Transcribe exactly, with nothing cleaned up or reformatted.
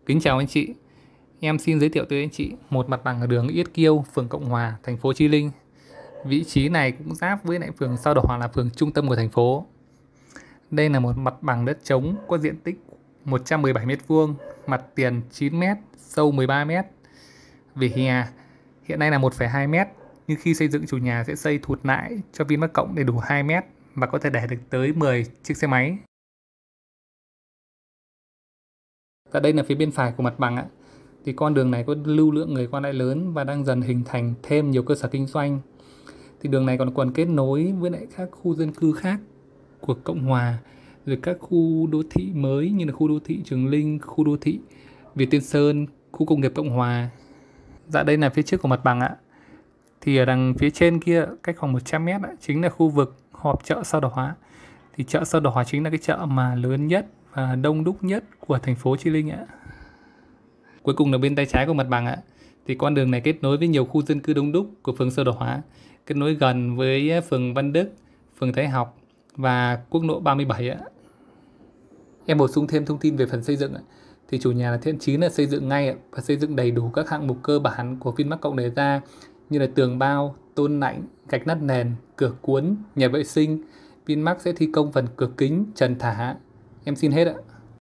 Kính chào anh chị. Em xin giới thiệu tới anh chị một mặt bằng ở đường Yết Kiêu, phường Cộng Hòa, thành phố Chí Linh. Vị trí này cũng giáp với lại phường Sao Đỏ là phường trung tâm của thành phố. Đây là một mặt bằng đất trống có diện tích một trăm mười bảy mét vuông, mặt tiền chín mét, sâu mười ba mét. Vỉa hè hiện nay là một phẩy hai mét, nhưng khi xây dựng chủ nhà sẽ xây thụt lại cho Vinmart Cộng để đủ hai mét và có thể để được tới mười chiếc xe máy. Và đây là phía bên phải của mặt bằng ạ. Thì con đường này có lưu lượng người qua lại lớn và đang dần hình thành thêm nhiều cơ sở kinh doanh. Thì đường này còn còn kết nối với lại các khu dân cư khác của Cộng Hòa, rồi các khu đô thị mới như là khu đô thị Trường Linh, khu đô thị Việt Tiên Sơn, khu công nghiệp Cộng Hòa. Dạ đây là phía trước của mặt bằng ạ. Thì ở đằng phía trên kia cách khoảng một trăm mét ạ, chính là khu vực họp chợ Sao Đỏ. Thì chợ Sao Đỏ chính là cái chợ mà lớn nhất và đông đúc nhất của thành phố Chí Linh ạ. Cuối cùng là bên tay trái của mặt bằng ạ. Thì con đường này kết nối với nhiều khu dân cư đông đúc của phường Sao Đỏ, kết nối gần với phường Văn Đức, phường Thái Học và quốc lộ ba mươi bảy ạ. Em bổ sung thêm thông tin về phần xây dựng ạ. Thì chủ nhà là thiện chí là xây dựng ngay ạ, và xây dựng đầy đủ các hạng mục cơ bản của Vinmart Cộng đề ra như là tường bao, tôn lạnh, gạch nát nền, cửa cuốn, nhà vệ sinh. Vinmart sẽ thi công phần cửa kính, trần thả. Em xin hết ạ.